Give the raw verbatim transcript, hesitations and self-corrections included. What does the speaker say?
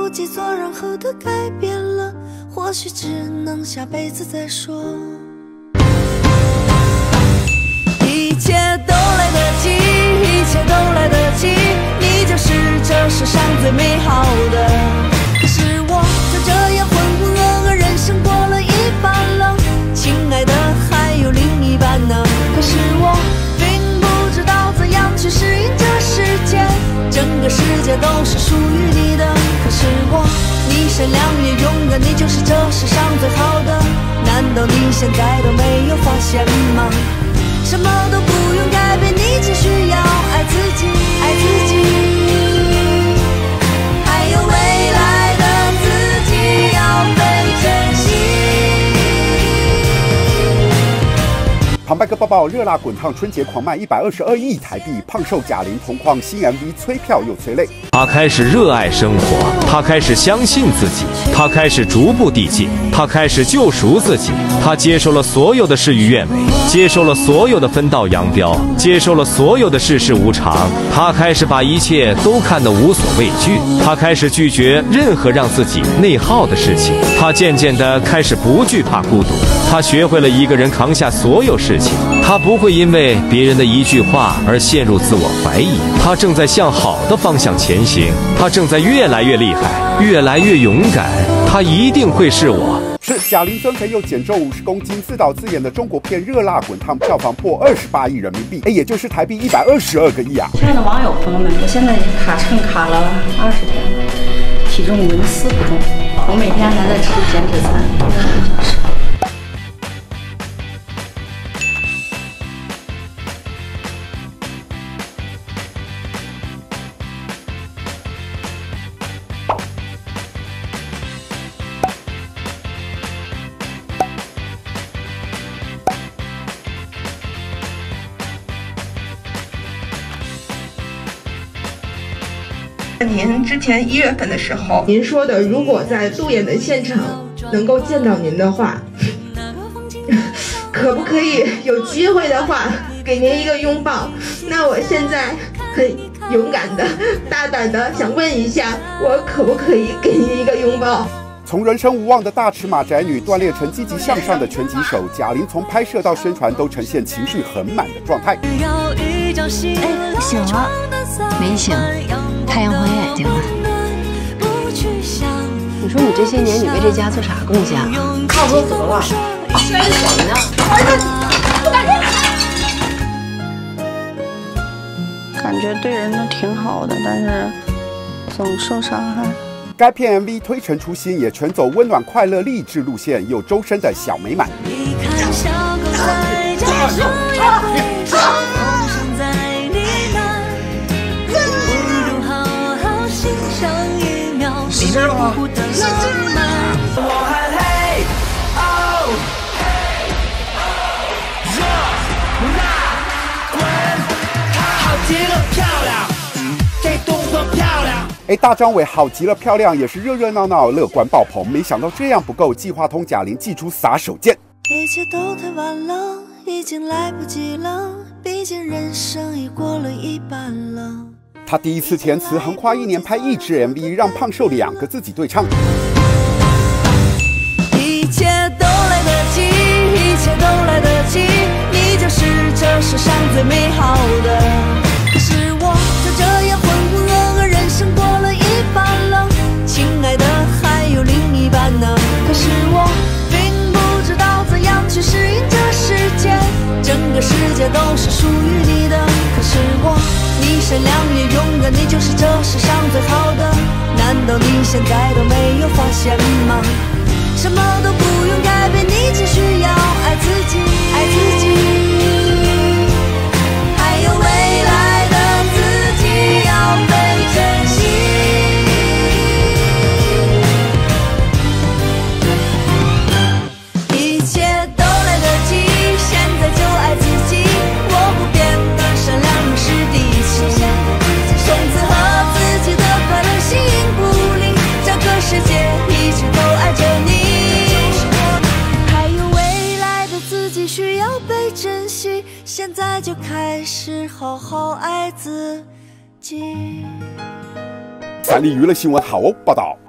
不及做任何的改变了，或许只能下辈子再说。一切都来得及，一切都来得及，你就是这世上最美好的。可是我就这样浑浑噩噩，人生过了一半了，亲爱的，还有另一半呢。可是我并不知道怎样去适应这世界，整个世界都是属于你的。可是我，你善良也勇敢，你就是这世上最好的。难道你现在都没有发现吗？什么都不用改变，你只需要爱自己，爱自己，还有未来的自己要被珍惜。 旁白哥报报，热辣滚烫春节狂卖一百二十二亿台币，胖瘦贾玲同框新 M V， 催票又催泪。 他开始热爱生活，他开始相信自己，他开始逐步递进，他开始救赎自己，他接受了所有的事与愿违，接受了所有的分道扬镳，接受了所有的世事无常。他开始把一切都看得无所畏惧，他开始拒绝任何让自己内耗的事情。他渐渐地开始不惧怕孤独，他学会了一个人扛下所有事情。他不会因为别人的一句话而陷入自我怀疑，他正在向好的方向前行，他正在越来越厉害，越来越勇敢，他一定会是我。 是贾玲增肥又减重五十公斤，自导自演的中国片《热辣滚烫》票房破二十八亿人民币，哎，也就是台币一百二十二个亿啊！ 亲爱的网友朋友们，我现在卡秤卡了二十天了，体重纹丝不动，我每天还在吃减脂餐，二十个小时。 您之前一月份的时候，您说的如果在路演的现场能够见到您的话，可不可以有机会的话给您一个拥抱？那我现在很勇敢的、大胆的想问一下，我可不可以给您一个拥抱？ 从人生无望的大尺码宅女锻炼成积极向上的拳击手，贾玲从拍摄到宣传都呈现情绪很满的状态。 哎，醒了？没醒，太阳黄眼睛了。你说你这些年你为这家做啥贡献啊？ 差不多怎么了？摔得手呢？儿子，不敢动！感觉对人都挺好的，但是总受伤害。 该片 M V 推陈出新，也全走温暖、快乐、励志路线，有周深的小美满。 你知道吗？ 哎，大张伟好极了，漂亮，也是热热闹闹，乐观爆棚。没想到这样不够，计划通贾玲祭出撒手锏。 一切都太晚了，已经来不及了，毕竟人生已过了一半了。 他第一次填词，横跨一年拍一支 M V， 让胖瘦两个自己对唱。 一切都来得及，一切都来得及，你就是这世上最美好的。可是我就这样浑浑噩噩，人生过了一半了，亲爱的，还有另一半呢。可是我并不知道怎样去适应这世界，整个世界都是属于你的。可是我，你善良也勇敢，你就是这世上最好的。难道你现在都没有发现吗？什么都不用改变，你只需要爱自己，爱自己，还有未来的自己要被珍惜。一切都来得及，现在就爱自己，我不变的善良永是第一。从此和自己的快乐形影不离，这个世界一直都爱着你。需要被珍惜，现在就开始好好爱自己。 三立娱乐新闻好哦报道。